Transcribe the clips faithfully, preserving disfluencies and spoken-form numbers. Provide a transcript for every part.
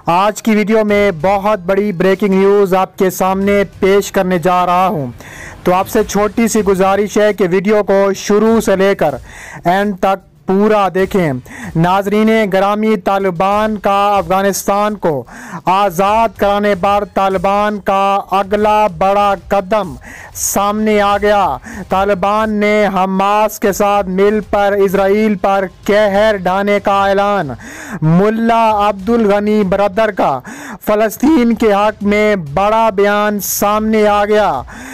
आज की वीडियो में बहुत बड़ी ब्रेकिंग न्यूज़ आपके सामने पेश करने जा रहा हूं। तो आपसे छोटी सी गुजारिश है कि वीडियो को शुरू से लेकर एंड तक पूरा देखें। नाजरीन ग्रामी, तालिबान का अफ़गानिस्तान को आज़ाद कराने पर तालिबान का अगला बड़ा कदम सामने आ गया। तालिबान ने हमास के साथ मिलकर इजराइल पर कहर ढाने का ऐलान। मुल्ला अब्दुल गनी बरदर का फ़लस्तीन के हक़ में बड़ा बयान सामने आ गया।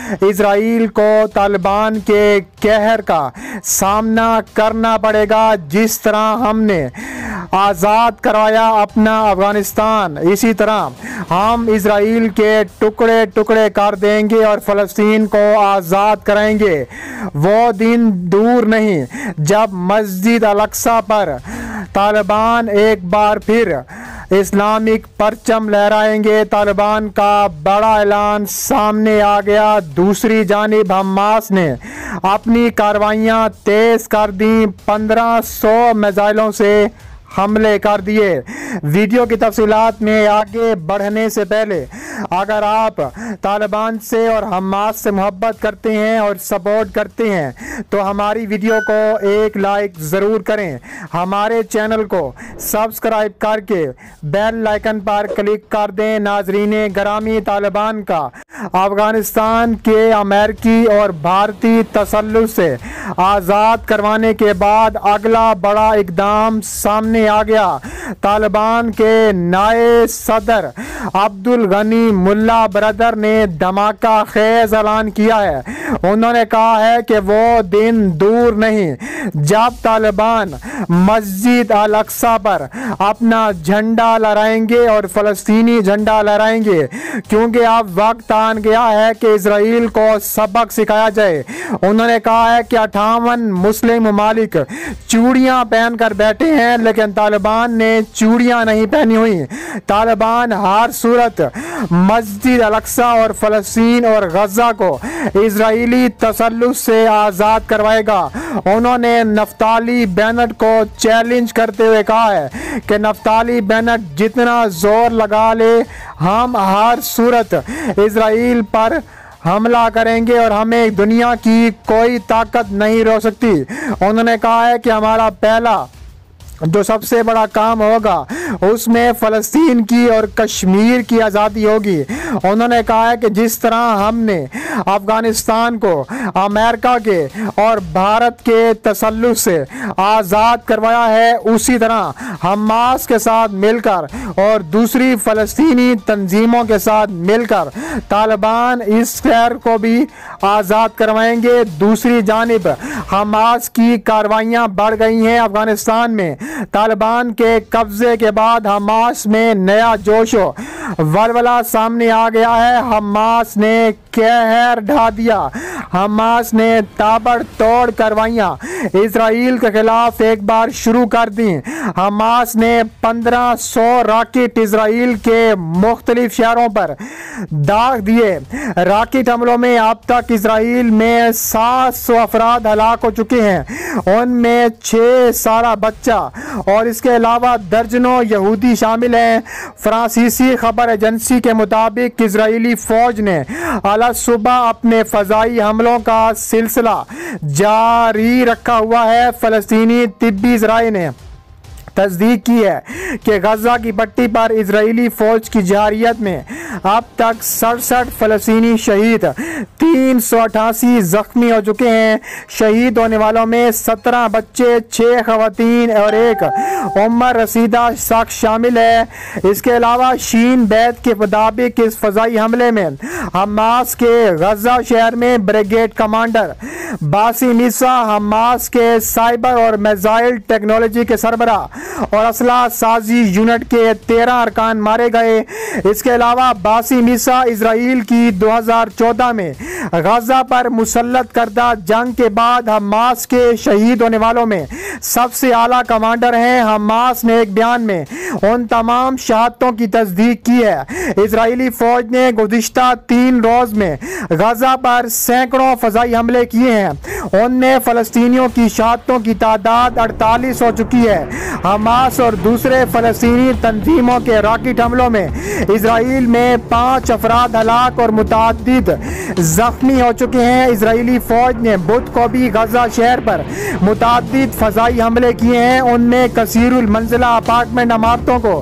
इजराइल को तालिबान के कहर का सामना करना पड़ेगा, जिस तरह हमने आज़ाद करवाया अपना अफ़गानिस्तान, इसी तरह हम इजराइल के टुकड़े टुकड़े कर देंगे और फ़लस्तीन को आज़ाद कराएंगे। वो दिन दूर नहीं जब मस्जिद अल-अक्सा पर तालिबान एक बार फिर इस्लामिक परचम लहराएंगे। तालिबान का बड़ा ऐलान सामने आ गया। दूसरी जानिब हमास ने अपनी कार्रवाइयाँ तेज़ कर दी। पंद्रह सौ मिसाइलों से हमले कर दिए। वीडियो की तफसीलात में आगे बढ़ने से पहले अगर आप तालिबान से और हमास से मोहब्बत करते हैं और सपोर्ट करते हैं तो हमारी वीडियो को एक लाइक ज़रूर करें। हमारे चैनल को सब्सक्राइब करके बेल आइकन पर क्लिक कर दें। नाजरीन ग्रामी, तालिबान का अफ़गानिस्तान के अमेरिकी और भारतीय तसल्लुत से आज़ाद करवाने के बाद अगला बड़ा इक़दाम सामने आ गया। तालिबान के नाए सदर अब्दुल गनी मुल्ला बरदर ने धमाका खेज ऐलान किया है। उन्होंने कहा है कि वो दिन दूर नहीं जब तालिबान मस्जिद अल-अक्सा पर अपना झंडा लहराएंगे और फ़लस्तीनी झंडा लहराएंगे, क्योंकि अब वक्त आ गया है कि इजराइल को सबक सिखाया जाए। उन्होंने कहा है कि अट्ठावन मुस्लिम ममालिक चूड़ियां पहनकर बैठे हैं, लेकिन तालिबान ने चूड़ियां नहीं पहनी हुई। तालिबान हर सूरत मस्जिद अल-अक्सा और फ़लस्तीन और गज़ा को इजराइली तसल्लुत से आज़ाद करवाएगा। उन्होंने नफ्ताली बेनेट को चैलेंज करते हुए कहा है कि नफ्ताली बेनेट जितना जोर लगा ले, हम हर सूरत इजराइल पर हमला करेंगे और हमें दुनिया की कोई ताकत नहीं रोक सकती। उन्होंने कहा है कि हमारा पहला जो सबसे बड़ा काम होगा उसमें फ़लस्तीन की और कश्मीर की आज़ादी होगी। उन्होंने कहा है कि जिस तरह हमने अफ़गानिस्तान को अमेरिका के और भारत के तसल्लुत से आज़ाद करवाया है, उसी तरह हमास के साथ मिलकर और दूसरी फ़लस्तीनी तंजीमों के साथ मिलकर तालिबान इस शहर को भी आज़ाद करवाएंगे। दूसरी जानिब हमास की कार्रवाइयाँ बढ़ गई हैं अफ़गानिस्तान में। तालिबान के कब्जे के बाद हमास में नया जोश वलवला सामने आ गया है। हमास ने कहर ढा दिया। हमास ने ताबड़तोड़ कार्रवाइयाँ इजराइल के खिलाफ एक बार शुरू कर दी। हमास ने पंद्रह सौ रॉकेट इजराइल के मुख्तलिफ शहरों पर दाग दिए। रॉकेट हमलों में अब तक इजराइल में सात सौ अफराद हलाक हो चुके हैं, उनमें छः साल बच्चा और इसके अलावा दर्जनों यहूदी शामिल हैं। फ्रांसीसी खबर एजेंसी के मुताबिक इजरायली फौज ने अला सुबह अपने फ़ज़ाई हमलों का सिलसिला जारी रखा हुआ है। फ़लस्तीनी तिब्बी ज़राए ने तस्दीक की है कि गज़ा की पट्टी पर इजरायली फ़ौज की जारियत में अब तक सड़सठ फ़लस्तीनी शहीद, तीन सौ अठासी ज़ख्मी हो चुके हैं। शहीद होने वालों में सत्रह बच्चे, छः ख़वातीन और एक उम्र रसीदा शख्स शामिल है। इसके अलावा शीन बैत के मुताबिक इस फ़ज़ाई हमले में हमास के गज़ा शहर में brigade commander Basim Issa, Hamas के साइबर और मिसाइल टेक्नोलॉजी के सरबराह और असला साजी यूनिट के तेरह अरकान मारे गए। इसके अलावा बासिम ईसा इजराइल की दो हज़ार चौदह में गज़ा पर मुसल्लत करदा जंग के बाद हमास के शहीद होने वालों में सबसे आला कमांडर हैं। हमास ने एक बयान में उन तमाम शहादतों की तस्दीक की है। इजरायली फौज ने गुज़िश्ता तीन रोज में गज़ा पर सैकड़ों फ़ज़ाई हमले किए हैं। उनमें फ़लस्तीनियों की शहादतों की तादाद अड़तालीस हो चुकी है। हमास और दूसरे फ़लस्तीनी तंजीमों के रॉकेट हमलों में इसराइल में पाँच अफराद हलाक और मुतअद्दिद जख्मी हो चुके हैं। इसराइली फ़ौज ने बुध को भी गजा शहर पर मुतअद्दिद फ़ज़ाई हमले किए हैं। उनमें कसीरुल मंजिला अपार्टमेंट इमारतों को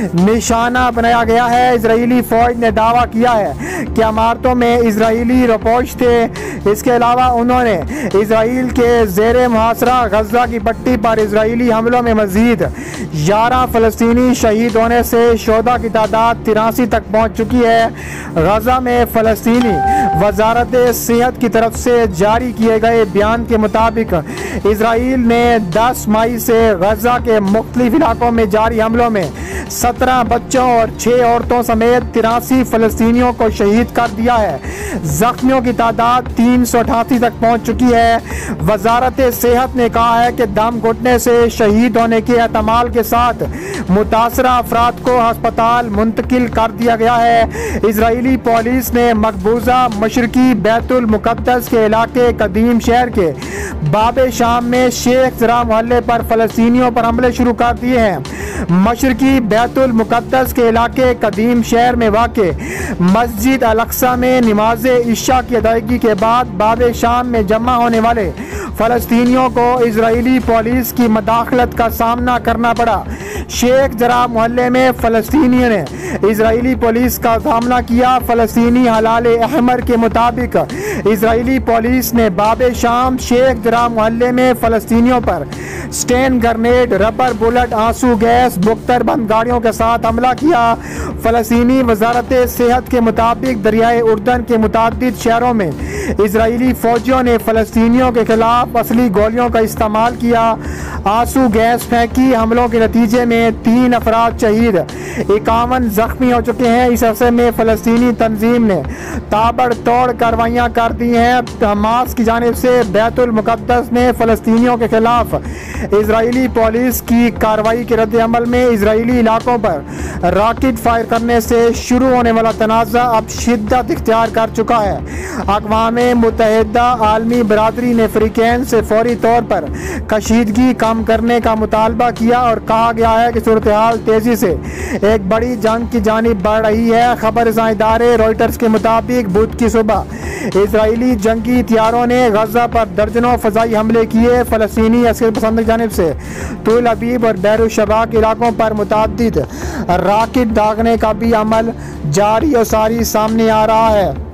निशाना बनाया गया है। इसराइली फ़ौज ने दावा किया है कि इमारतों में इसराइली रपोश थे। इसके अलावा उन्होंने इसराइल के ज़ेरे मुहासरा गजा की पट्टी पर इसराइली हमलों में मजीद ग्यारह फ़लस्तीनी शहीद होने से शोदा की तादाद तिरासी तक पहुँच चुकी है। गजा में फ़लस्तीनी वजारत सेहत की तरफ से जारी किए गए बयान के मुताबिक इसराइल ने दस मई से गजा के मुख्तलिफ इलाकों में जारी हमलों में सत्रह बच्चों और छः औरतों समेत तिरासी फ़लस्तीनियों को शहीद कर दिया है। जख्मियों की तादाद तीन सौ अठासी तक पहुँच चुकी है। वजारत सेहत ने कहा है कि दम घुटने से शहीद होने के एहतमाल के साथ मुतासरा अफराद को अस्पताल मुंतकिल कर दिया गया है। इसराइली पुलिस ने मकबूजा मशरकी बैतुल मुकद्दस के इलाके कदीम शहर के बाबे शाम में शेख जरा मोहल्ले पर फ़लस्तीनियों पर हमले शुरू कर दिए हैं। मशरकी बैतुल मुकद्दस के इलाके कदीम शहर में वाक़े मस्जिद अल-अक्सा में नमाज इशा की अदायगी के बाद बाबे शाम में जमा होने वाले फ़लस्तीनियों को इजरायली पुलिस की मदाखलत का सामना करना पड़ा। शेख जरा मोहल्ले में फ़लस्तीनियों ने इजरायली पुलिस का सामना किया। फ़लस्तीनी हलाल अहमर के मुताबिक इजरायली पुलिस ने बाबे शाम शेख जरा मोहल्ले में फ़लस्तीनियों पर स्टेन ग्रेनेड, रबर बुलेट, आंसू गैस, मुख्तर बंद गाड़ियों के साथ हमला किया। फ़लस्तीनी वजारत सेहत के मुताबिक दरियाए उर्दन के मुतादिद शहरों में इजरायली फ़ौजियों ने फ़लस्तीनियों के खिलाफ असली गोलियों का इस्तेमाल किया। आंसू गैस फेंकी। हमलों के नतीजे में तीन अफराद शहीद, इक्यावन जख्मी हो चुके हैं। इस अरसे में फ़लस्तीनी तंजीम ने ताबड़तोड़ कार्रवाइयाँ कर दी हैं। हमास की जानिब से बैतुल मुकद्दस में फ़लस्तीनियों के खिलाफ इजरायली पुलिस की कार्रवाई के रद्द-ए-अमल में इजरायली इलाकों पर रॉकेट फायर करने से शुरू होने वाला तनाज़ा अब शिद्दत इख्तियार कर चुका है। अक़वाम मुत्तहिदा आलमी बरादरी ने फ़रीक़ैन से फौरी तौर पर कशीदगी कम करने का मुतालबा किया और कहा गया है कि सूरत हाल तेज़ी से एक बड़ी जंग की जानिब बढ़ रही है। खबर इदारे रॉयटर्स के मुताबिक बुध की सुबह इजरायली जंगी हथियारों ने गजा पर दर्जनों फ़ज़ाई हमले किए। फ़लस्तीनी अस्कर पसंद की जानिब से तुल अबीब और बैरुल शबाक इलाकों पर मुतअद्दिद रॉकेट दागने का भी अमल जारी और सारी सामने आ रहा है।